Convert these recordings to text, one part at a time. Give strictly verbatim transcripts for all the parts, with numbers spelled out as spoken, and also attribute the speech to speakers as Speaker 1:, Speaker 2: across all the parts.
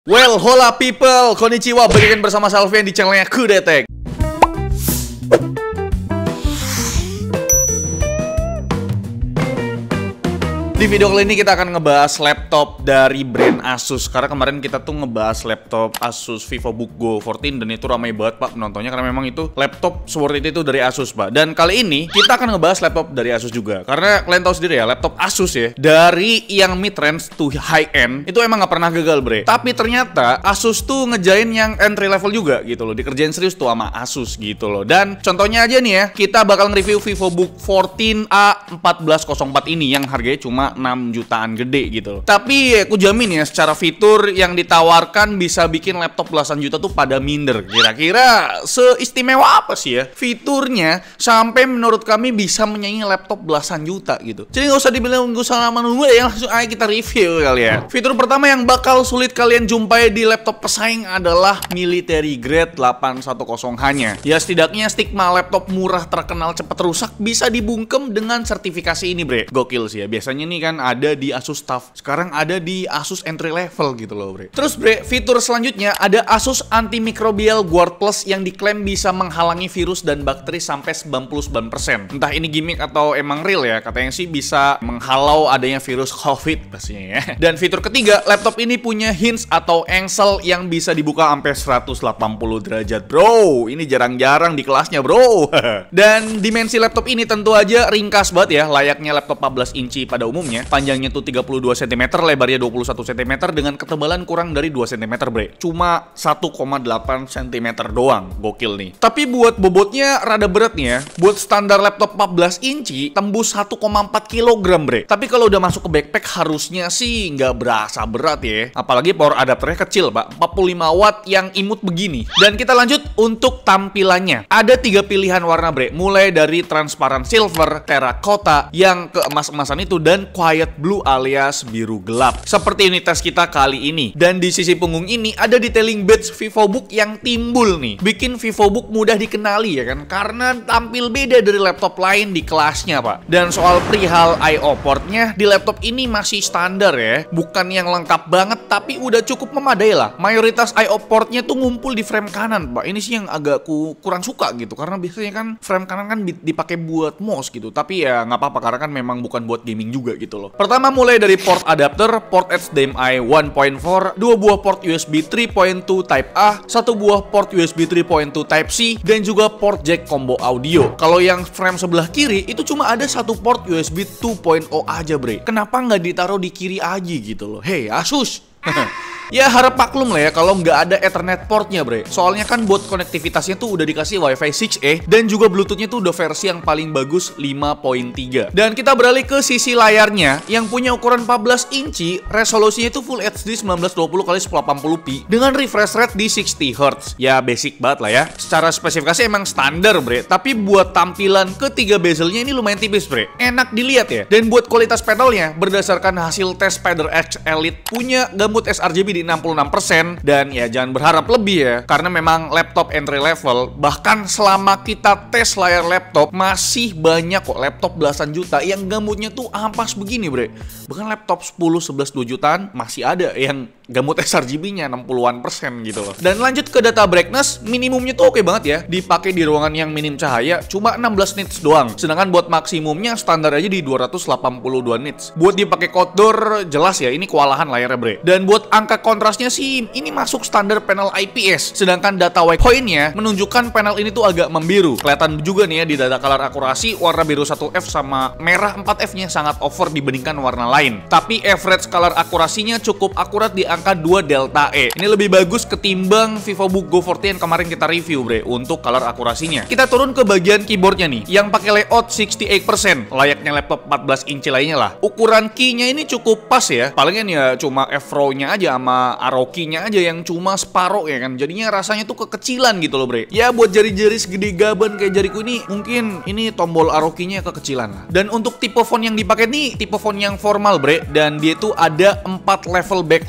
Speaker 1: Well, hola people, konnichiwa, berikan bersama Salvian di channelnya Kudetek. Di video kali ini kita akan ngebahas laptop dari brand Asus. Karena kemarin kita tuh ngebahas laptop Asus VivoBook Go empat belas dan itu ramai banget pak penontonnya, karena memang itu laptop seperti itu dari Asus pak. Dan kali ini kita akan ngebahas laptop dari Asus juga, karena kalian tahu sendiri ya, laptop Asus ya, dari yang mid range to high end itu emang nggak pernah gagal bre. Tapi ternyata Asus tuh ngejain yang entry level juga gitu loh, dikerjain serius tuh sama Asus gitu loh. Dan contohnya aja nih ya, kita bakal nge-review VivoBook empat belas A empat belas nol empat ini yang harganya cuma enam jutaan gede gitu loh. Tapi aku jamin ya, secara fitur yang ditawarkan bisa bikin laptop belasan juta tuh pada minder. Kira-kira seistimewa apa sih ya fiturnya sampai menurut kami bisa menyaingi laptop belasan juta gitu. Jadi nggak usah dibilang nggak usah lama nunggu ya, langsung aja kita review kali ya. Fitur pertama yang bakal sulit kalian jumpai di laptop pesaing adalah military grade delapan satu nol H-nya. Ya setidaknya stigma laptop murah terkenal cepat rusak bisa dibungkem dengan sertifikasi ini bre. Gokil sih ya. Biasanya nih kan ada di Asus Tough, sekarang ada di Asus entry level gitu loh bre. Terus bre, fitur selanjutnya ada Asus Antimicrobial Guard Plus yang diklaim bisa menghalangi virus dan bakteri sampai sembilan puluh sembilan persen. Entah ini gimmick atau emang real ya, katanya sih bisa menghalau adanya virus COVID pastinya ya. Dan fitur ketiga, laptop ini punya hinge atau engsel yang bisa dibuka sampai seratus delapan puluh derajat bro. Ini jarang-jarang di kelasnya bro. Dan dimensi laptop ini tentu aja ringkas banget ya, layaknya laptop empat belas inci pada umumnya. Panjangnya tuh tiga puluh dua sentimeter, lebarnya dua puluh satu sentimeter dengan ketebalan kurang dari dua sentimeter bre. Cuma satu koma delapan sentimeter doang. Gokil nih. Tapi buat bobotnya rada berat nih ya. Buat standar laptop empat belas inci tembus satu koma empat kilogram bre. Tapi kalau udah masuk ke backpack harusnya sih nggak berasa berat ya. Apalagi power adapternya kecil pak, empat puluh lima watt yang imut begini. Dan kita lanjut untuk tampilannya. Ada tiga pilihan warna bre. Mulai dari transparan silver, terracotta, yang keemas-emasan itu, dan quiet blue alias biru gelap. Seperti ini tes kita kali ini. Dan di sisi punggung ini ada detailing badge VivoBook yang timbul nih. Bikin VivoBook mudah dikenali ya kan, karena tampil beda dari laptop lain di kelasnya pak. Dan soal perihal I O portnya di laptop ini masih standar ya. Bukan yang lengkap banget tapi udah cukup memadai lah. Mayoritas I O portnya tuh ngumpul di frame kanan pak. Ini sih yang agak ku kurang suka gitu, karena biasanya kan frame kanan kan dipakai buat mouse gitu. Tapi ya nggak apa-apa karena kan memang bukan buat gaming juga gitu loh. Pertama mulai dari port adapter, port H D M I satu titik empat, dua buah port U S B tiga titik dua Type A, satu buah port U S B tiga titik dua Type C, dan juga port jack combo audio. Kalau yang frame sebelah kiri itu cuma ada satu port U S B dua titik nol aja bre. Kenapa nggak ditaruh di kiri aja gitu loh? Hey Asus. Ya harap maklum lah ya kalau nggak ada Ethernet portnya bre. Soalnya kan buat konektivitasnya tuh udah dikasih Wi-Fi enam E dan juga Bluetoothnya tuh udah versi yang paling bagus lima titik tiga. Dan kita beralih ke sisi layarnya yang punya ukuran empat belas inci, resolusinya itu Full H D sembilan belas dua puluh kali seribu delapan puluh p dengan refresh rate di enam puluh hertz. Ya basic banget lah ya. Secara spesifikasi emang standar bre, tapi buat tampilan ketiga bezelnya ini lumayan tipis bre. Enak dilihat ya. Dan buat kualitas panelnya berdasarkan hasil tes SpiderX Elite punya gambut sRGB di enam puluh enam persen, dan ya jangan berharap lebih ya, karena memang laptop entry level. Bahkan selama kita tes layar laptop masih banyak kok laptop belasan juta yang gambutnya tuh ampas begini bre. Bahkan laptop sepuluh, sebelas, dua jutaan masih ada yang gambut sRGB-nya enam puluhan persen gitu loh. Dan lanjut ke data brightness, minimumnya tuh oke banget ya, dipakai di ruangan yang minim cahaya cuma enam belas nits doang. Sedangkan buat maksimumnya standar aja di dua ratus delapan puluh dua nits. Buat dipakai outdoor jelas ya ini kewalahan layarnya bre. Dan buat angka kontrasnya sih ini masuk standar panel I P S. Sedangkan data waypoint-nya menunjukkan panel ini tuh agak membiru. Kelihatan juga nih ya di data color akurasi, warna biru satu F sama merah empat F-nya sangat over dibandingkan warna lain. Tapi average color akurasinya cukup akurat di angka dua delta E. Ini lebih bagus ketimbang VivoBook Go empat belas yang kemarin kita review bre untuk color akurasinya. Kita turun ke bagian keyboardnya nih yang pakai layout enam puluh delapan persen, layaknya laptop empat belas inci lainnya lah. Ukuran key-nya ini cukup pas ya. Palingan ya cuma F-row-nya aja sama arrow key-nya aja yang cuma separoh ya kan. Jadinya rasanya tuh kekecilan gitu loh bre. Ya buat jari-jari segede gaban kayak jariku ini mungkin ini tombol arrow key-nya kekecilan lah. Dan untuk tipe font yang dipakai nih tipe font yang formal bre, dan dia tuh ada empat level backlight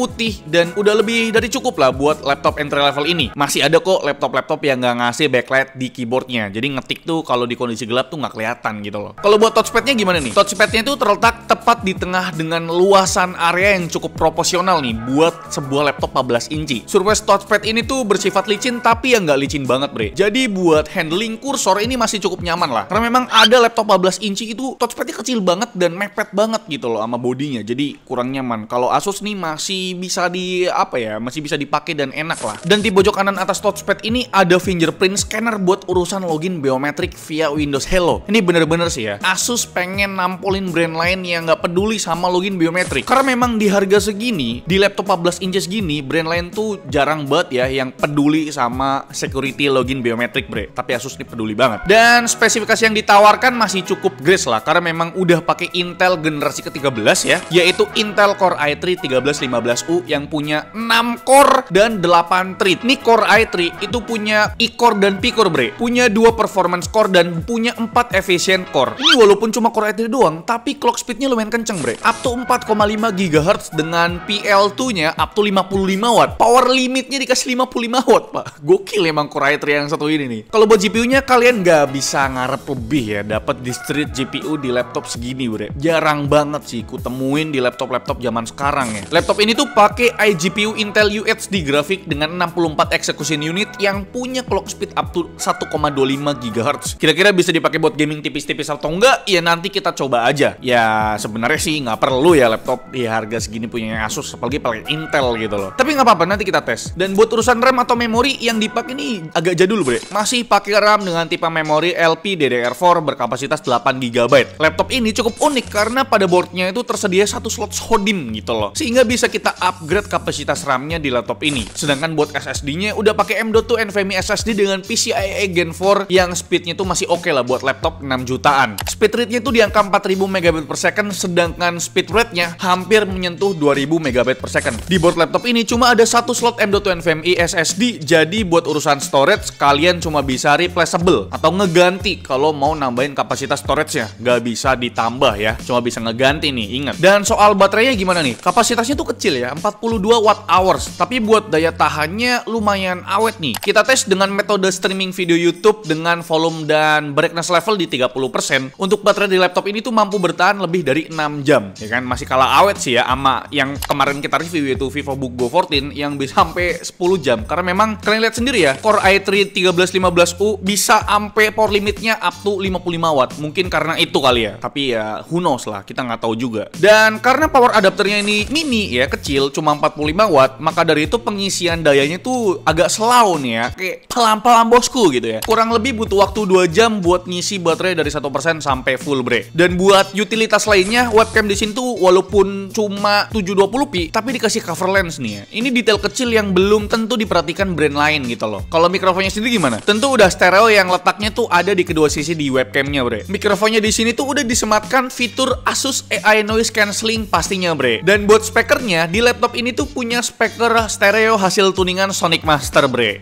Speaker 1: putih, dan udah lebih dari cukup lah buat laptop entry level ini. Masih ada kok laptop-laptop yang nggak ngasih backlight di keyboardnya, jadi ngetik tuh kalau di kondisi gelap tuh nggak kelihatan gitu loh. Kalau buat touchpadnya gimana nih? Touchpadnya tuh terletak tepat di tengah dengan luasan area yang cukup proporsional nih buat sebuah laptop empat belas inci. Surface touchpad ini tuh bersifat licin, tapi yang nggak licin banget bre. Jadi buat handling kursor ini masih cukup nyaman lah, karena memang ada laptop empat belas inci itu touchpadnya kecil banget dan mepet banget gitu loh sama bodinya, jadi kurang nyaman. Kalau Asus nih masih bisa di apa ya, masih bisa dipakai dan enak lah. Dan di pojok kanan atas touchpad ini ada fingerprint scanner buat urusan login biometrik via Windows Hello. Ini bener-bener sih ya, Asus pengen nampolin brand lain yang nggak peduli sama login biometrik, karena memang di harga segini, di laptop empat belas inci segini, brand lain tuh jarang banget ya yang peduli sama security login biometrik bre. Tapi Asus ini peduli banget. Dan spesifikasi yang ditawarkan masih cukup grace lah, karena memang udah pakai Intel generasi ke tiga belas ya, yaitu Intel Core i tiga tiga belas lima belas U yang punya enam core dan delapan thread. Nih Core i tiga itu punya E-core dan P-core bre, punya dua performance core dan punya empat efficient core. Ini walaupun cuma Core i tiga doang, tapi clock speednya lumayan kenceng bre, up to empat koma lima gigahertz dengan P L dua nya up to lima puluh lima watt. Power limitnya dikasih lima puluh lima watt pak. Gokil emang Core i tiga yang satu ini nih. Kalau buat G P U-nya kalian nggak bisa ngarep lebih ya dapat di street G P U di laptop segini bre. Jarang banget sih ku temuin di laptop-laptop zaman sekarang ya. Laptop ini tuh pakai iGPU Intel U H D grafik dengan enam puluh empat execution unit yang punya clock speed up to satu koma dua lima gigahertz. Kira-kira bisa dipakai buat gaming tipis-tipis atau enggak? Ya nanti kita coba aja. Ya sebenarnya sih nggak perlu ya laptop di harga segini punya Asus, apalagi pakai Intel gitu loh. Tapi nggak apa-apa, nanti kita tes. Dan buat urusan RAM atau memori yang dipakai ini agak jadul bre. Masih pakai RAM dengan tipe memori L P D D R empat berkapasitas delapan giga byte. Laptop ini cukup unik karena pada boardnya itu tersedia satu slot SHODIMM gitu loh, sehingga bisa kita upgrade kapasitas RAM-nya di laptop ini. Sedangkan buat S S D-nya udah pakai M dot dua NVMe S S D dengan P C I E Gen empat yang speednya tuh masih oke okay lah buat laptop enam jutaan. Speed rate-nya tuh di angka empat ribu megabit per second, sedangkan speed rate-nya hampir menyentuh dua ribu megabit per second. Di board laptop ini cuma ada satu slot M dot dua NVMe S S D, jadi buat urusan storage kalian cuma bisa replaceable atau ngeganti kalau mau nambahin kapasitas storage-nya. Nggak bisa ditambah ya, cuma bisa ngeganti nih, ingat. Dan soal baterainya gimana nih? Kapasitasnya tuh kecil ya, empat puluh dua watt hours, tapi buat daya tahannya lumayan awet nih. Kita tes dengan metode streaming video YouTube dengan volume dan brightness level di tiga puluh persen. Untuk baterai di laptop ini tuh mampu bertahan lebih dari enam jam, ya kan? Masih kalah awet sih ya sama yang kemarin kita review yaitu VivoBook Go empat belas yang bisa sampai sepuluh jam. Karena memang kalian lihat sendiri ya, Core i tiga tiga belas lima belas U bisa sampai power limitnya up to lima puluh lima watt. Mungkin karena itu kali ya, tapi ya who knows lah, kita nggak tahu juga. Dan karena power adapternya ini mini ya, kecil, cuma empat puluh lima watt, maka dari itu pengisian dayanya tuh agak slow nih ya, kayak pelan-pelan bosku gitu ya. Kurang lebih butuh waktu dua jam buat ngisi baterai dari satu persen sampai full bre. Dan buat utilitas lainnya, webcam di sini tuh walaupun cuma tujuh dua puluh p, tapi dikasih cover lens nih ya. Ini detail kecil yang belum tentu diperhatikan brand lain gitu loh. Kalau mikrofonnya sendiri gimana? Tentu udah stereo yang letaknya tuh ada di kedua sisi di webcamnya bre. Mikrofonnya di sini tuh udah disematkan fitur Asus A I Noise Cancelling pastinya bre. Dan buat speakernya di laptop ini tuh punya speaker stereo hasil tuningan Sonic Master bre.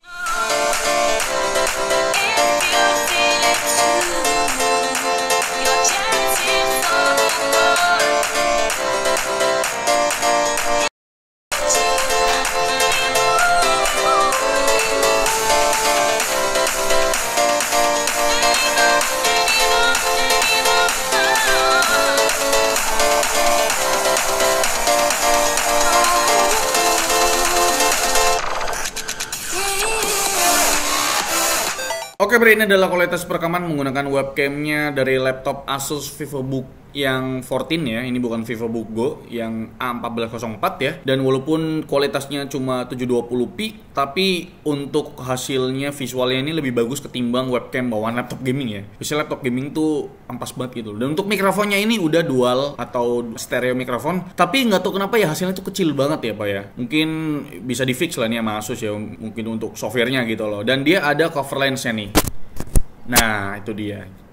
Speaker 1: Oke bre, ini adalah kualitas perekaman menggunakan webcamnya dari laptop Asus VivoBook yang empat belas ya. Ini bukan VivoBook Go yang A empat belas nol empat ya. Dan walaupun kualitasnya cuma tujuh dua puluh p, tapi untuk hasilnya visualnya ini lebih bagus ketimbang webcam bawaan laptop gaming ya. Biasanya laptop gaming tuh ampas banget gitu. Dan untuk mikrofonnya ini udah dual atau stereo mikrofon, tapi nggak tahu kenapa ya hasilnya tuh kecil banget ya pak ya. Mungkin bisa di fix lah nih sama Asus ya, mungkin untuk softwarenya gitu loh. Dan dia ada cover lens-nya nih. Nah itu dia,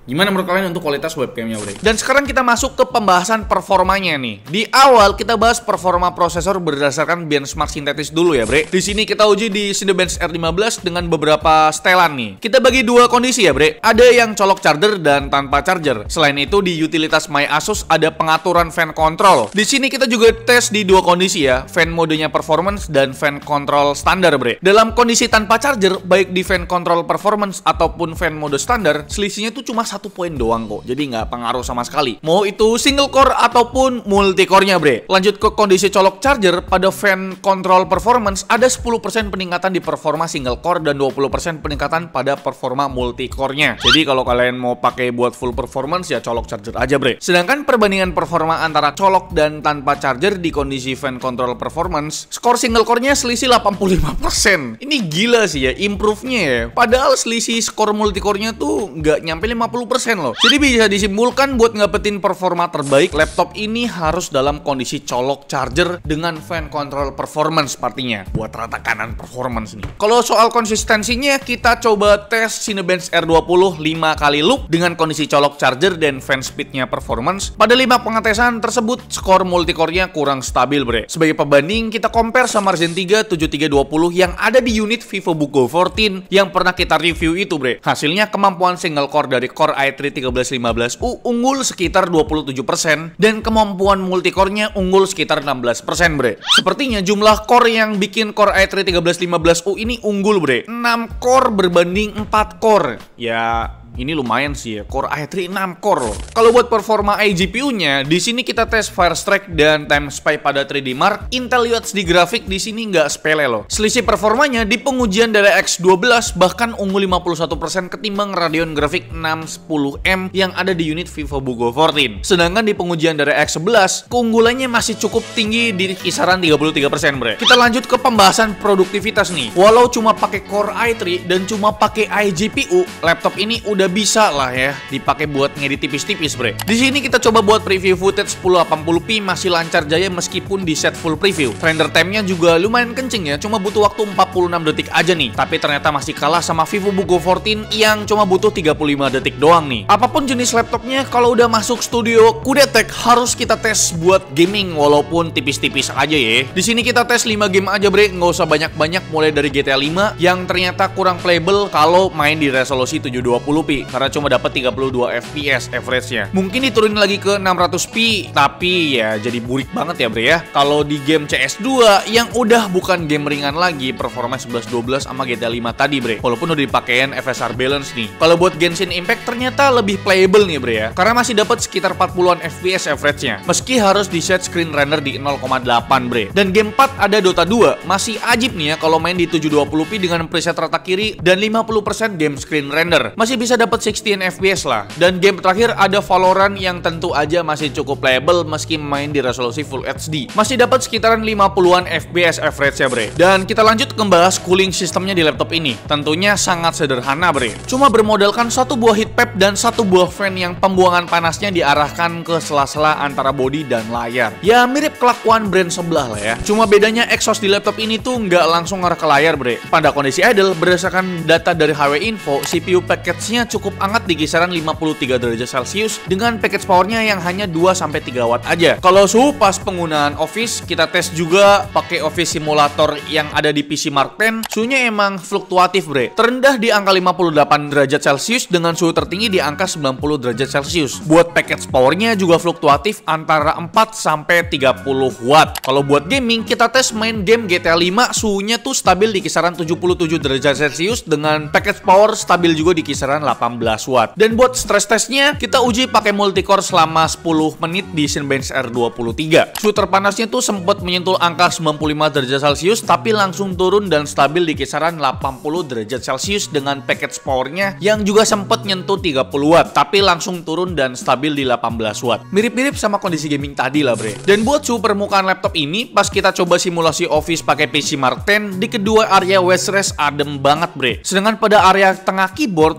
Speaker 1: Gimana menurut kalian untuk kualitas webcamnya, bre? Dan sekarang kita masuk ke pembahasan performanya nih. Di awal kita bahas performa prosesor berdasarkan benchmark sintetis dulu ya, bre. Di sini kita uji di Cinebench R lima belas dengan beberapa setelan nih. Kita bagi dua kondisi ya, bre. Ada yang colok charger dan tanpa charger. Selain itu di utilitas My Asus ada pengaturan fan control. Di sini kita juga tes di dua kondisi ya, fan modenya performance dan fan control standar, bre. Dalam kondisi tanpa charger, baik di fan control performance ataupun fan mode standar, selisihnya tuh cuma satu poin doang kok. Jadi nggak pengaruh sama sekali. Mau itu single core ataupun multi core-nya, bre. Lanjut ke kondisi colok charger, pada fan control performance ada sepuluh persen peningkatan di performa single core dan dua puluh persen peningkatan pada performa multi core-nya. Jadi kalau kalian mau pakai buat full performance ya colok charger aja, bre. Sedangkan perbandingan performa antara colok dan tanpa charger di kondisi fan control performance, skor single core-nya selisih delapan puluh lima persen. Ini gila sih ya, improve-nya ya. Padahal selisih skor multi core-nya tuh nggak nyampe lima puluh persen loh. Jadi bisa disimpulkan buat ngepetin performa terbaik, laptop ini harus dalam kondisi colok charger dengan fan control performance partinya. Buat rata kanan performance nih. Kalau soal konsistensinya, kita coba tes Cinebench R dua puluh lima kali loop dengan kondisi colok charger dan fan speed-nya performance. Pada lima pengetesan tersebut, skor multicore-nya kurang stabil, bre. Sebagai pembanding, kita compare sama Ryzen tiga tujuh tiga dua puluh yang ada di unit VivoBook Go empat belas yang pernah kita review itu, bre. Hasilnya kemampuan single core dari Core i tiga tiga belas lima belas U unggul sekitar dua puluh tujuh persen dan kemampuan multicore-nya unggul sekitar enam belas persen, bre. Sepertinya jumlah core yang bikin Core i tiga tiga belas lima belas U ini unggul, bre. enam core berbanding empat core. Ya, ini lumayan sih ya, Core i tiga enam core loh. Kalau buat performa iGPU nya, di sini kita tes Firestrike dan Time Spy pada tiga D Mark. Intel U H D grafik di sini nggak sepele loh. Selisih performanya di pengujian dari X dua belas bahkan unggul lima puluh satu persen ketimbang Radeon grafik enam sepuluh M yang ada di unit VivoBook Go empat belas. Sedangkan di pengujian dari X sebelas, keunggulannya masih cukup tinggi di kisaran tiga puluh tiga persen, bre. Kita lanjut ke pembahasan produktivitas nih. Walau cuma pakai Core i tiga dan cuma pakai iGPU, laptop ini udah bisa lah ya dipakai buat ngedit tipis-tipis, bre. Di sini kita coba buat preview footage sepuluh delapan puluh p masih lancar jaya meskipun di set full preview. Render time-nya juga lumayan kenceng ya, cuma butuh waktu empat puluh enam detik aja nih. Tapi ternyata masih kalah sama VivoBook Go empat belas yang cuma butuh tiga puluh lima detik doang nih. Apapun jenis laptopnya, kalau udah masuk studio Kudetek harus kita tes buat gaming walaupun tipis-tipis aja ya. Di sini kita tes lima game aja, bre, nggak usah banyak-banyak, mulai dari G T A lima yang ternyata kurang playable kalau main di resolusi tujuh dua puluh p karena cuma dapat tiga puluh dua F P S average-nya. Mungkin diturunin lagi ke enam ratus p, tapi ya jadi burik banget ya, bre ya. Kalau di game C S dua yang udah bukan game ringan lagi, performa sebelas dua belas sama G T A lima tadi, bre. Walaupun udah dipakein F S R balance nih. Kalau buat Genshin Impact ternyata lebih playable nih, bre ya. Karena masih dapat sekitar empat puluhan F P S average-nya. Meski harus di set screen render di nol koma delapan, bre. Dan game empat ada Dota dua, masih ajib nih ya kalau main di tujuh dua puluh p dengan preset rata kiri dan lima puluh persen game screen render. Masih bisa dapat enam puluh F P S lah. Dan game terakhir ada Valorant yang tentu aja masih cukup playable meski main di resolusi Full H D. Masih dapat sekitaran lima puluhan F P S average ya, bre. Dan kita lanjut ke bahas cooling sistemnya di laptop ini. Tentunya sangat sederhana, bre. Cuma bermodalkan satu buah heat pad dan satu buah fan yang pembuangan panasnya diarahkan ke sela-sela antara body dan layar. Ya mirip kelakuan brand sebelah lah ya. Cuma bedanya exhaust di laptop ini tuh nggak langsung ngarah ke layar, bre. Pada kondisi idle, berdasarkan data dari H W Info, C P U package-nya cukup hangat di kisaran lima puluh tiga derajat Celcius dengan package powernya yang hanya dua sampai tiga watt aja. Kalau suhu pas penggunaan Office, kita tes juga pakai Office Simulator yang ada di P C Mark sepuluh. Suhunya emang fluktuatif, bre. Terendah di angka lima puluh delapan derajat Celcius dengan suhu tertinggi di angka sembilan puluh derajat Celcius. Buat package powernya juga fluktuatif antara empat sampai tiga puluh watt. Kalau buat gaming, kita tes main game G T A lima, suhunya tuh stabil di kisaran tujuh puluh tujuh derajat Celcius dengan package power stabil juga di kisaran delapan belas watt. Dan buat stress testnya, kita uji pakai multicore selama sepuluh menit di Cinebench R dua puluh tiga. Suhu terpanasnya tuh sempat menyentuh angka sembilan puluh lima derajat Celcius, tapi langsung turun dan stabil di kisaran delapan puluh derajat Celcius dengan package powernya yang juga sempat nyentuh tiga puluh watt, tapi langsung turun dan stabil di delapan belas watt. Mirip-mirip sama kondisi gaming tadi lah, bre. Dan buat suhu permukaan laptop ini, pas kita coba simulasi Office pakai P C Mark sepuluh, di kedua area west rest adem banget, bre. Sedangkan pada area tengah keyboard cukup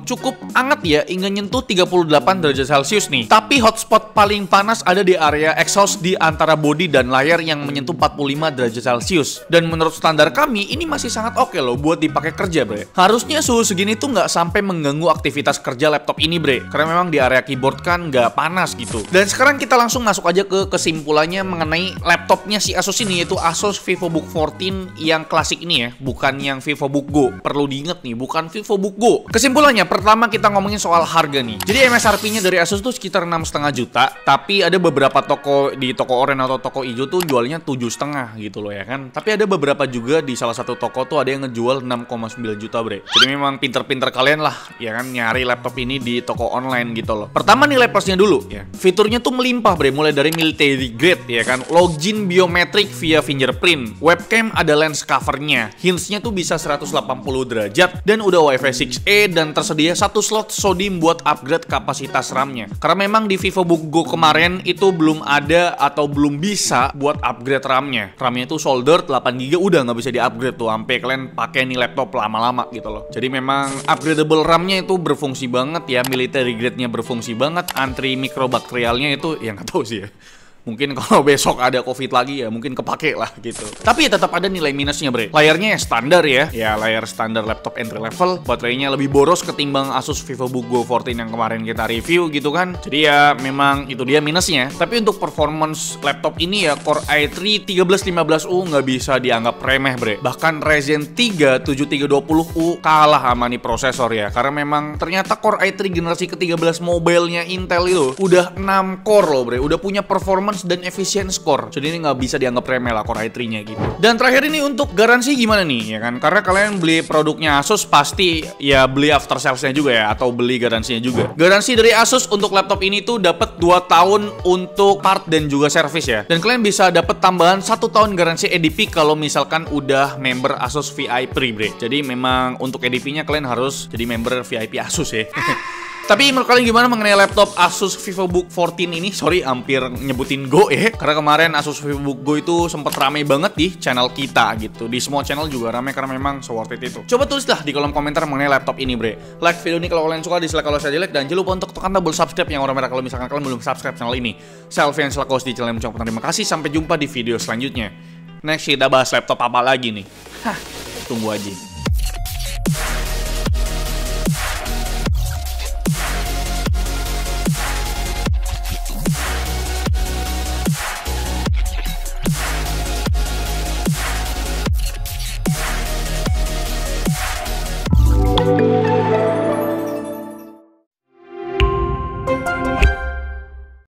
Speaker 1: anget ya, hingga nyentuh tiga puluh delapan derajat Celcius nih. Tapi hotspot paling panas ada di area exhaust di antara bodi dan layar yang menyentuh empat puluh lima derajat Celcius. Dan menurut standar kami, ini masih sangat oke loh buat dipakai kerja, bre. Harusnya suhu segini tuh nggak sampai mengganggu aktivitas kerja laptop ini, bre. Karena memang di area keyboard kan nggak panas gitu. Dan sekarang kita langsung masuk aja ke kesimpulannya mengenai laptopnya si Asus ini, yaitu Asus VivoBook fourteen yang klasik ini ya, bukan yang VivoBook Go. Perlu diingat nih, bukan VivoBook Go. Kesimpulannya, pertama kita ngomongin soal harga nih. Jadi M S R P-nya dari Asus tuh sekitar enam koma lima juta, tapi ada beberapa toko di toko oranye atau toko hijau tuh jualnya tujuh koma lima gitu loh ya kan. Tapi ada beberapa juga di salah satu toko tuh ada yang ngejual enam koma sembilan juta, bre. Jadi memang pinter-pinter kalian lah ya kan nyari laptop ini di toko online gitu loh. Pertama nilai plusnya dulu ya. Fiturnya tuh melimpah, bre, mulai dari military grade ya kan, login biometrik via fingerprint, webcam ada lens covernya, hinge-nya tuh bisa seratus delapan puluh derajat, dan udah Wi-Fi six E, dan tersedia satu slot SODIMM buat upgrade kapasitas RAM-nya. Karena memang di VivoBook Go kemarin itu belum ada atau belum bisa buat upgrade RAM-nya. RAM-nya itu soldered delapan giga udah nggak bisa di-upgrade tuh, sampai kalian pakai nih laptop lama-lama gitu loh. Jadi memang upgradable RAM-nya itu berfungsi banget ya, military grade-nya berfungsi banget, anti mikrobakterialnya itu ya nggak tahu sih ya. Mungkin kalau besok ada COVID lagi ya mungkin kepake lah gitu. Tapi ya tetap ada nilai minusnya, bre. Layarnya ya standar ya. Ya layar standar laptop entry level. Baterainya lebih boros ketimbang Asus VivoBook Go fourteen yang kemarin kita review gitu kan. Jadi ya memang itu dia minusnya. Tapi untuk performance laptop ini ya Core i three tiga belas lima belas U nggak bisa dianggap remeh, bre. Bahkan Ryzen tiga tujuh tiga dua puluh U kalah sama nih prosesor ya. Karena memang ternyata Core i three generasi ke tiga belas mobile-nya Intel itu udah enam core loh, bre. Udah punya performance dan efisien score. Jadi ini nggak bisa dianggap remeh lah Core i three-nya gitu. Dan terakhir ini untuk garansi gimana nih ya kan? Karena kalian beli produknya Asus pasti ya beli after sales-nya juga ya, atau beli garansinya juga. Garansi dari Asus untuk laptop ini tuh dapat dua tahun untuk part dan juga service ya. Dan kalian bisa dapat tambahan satu tahun garansi E D P kalau misalkan udah member Asus V I P, bre. Jadi memang untuk E D P-nya kalian harus jadi member V I P Asus ya. Tapi menurut kalian gimana mengenai laptop Asus VivoBook fourteen ini? Sorry, hampir nyebutin Go ya. Karena kemarin Asus VivoBook Go itu sempet rame banget di channel kita gitu. Di semua channel juga rame karena memang so worth it itu. Coba tulislah di kolom komentar mengenai laptop ini, bre. Like video ini kalau kalian suka, dislike kalau saya jelek, dan jangan lupa untuk tekan tombol subscribe yang warna merah kalau misalkan kalian belum subscribe channel ini. Saya Alfian selaku host di channel Mencong. Terima kasih, sampai jumpa di video selanjutnya. Next kita bahas laptop apa lagi nih? Hah, tunggu aja.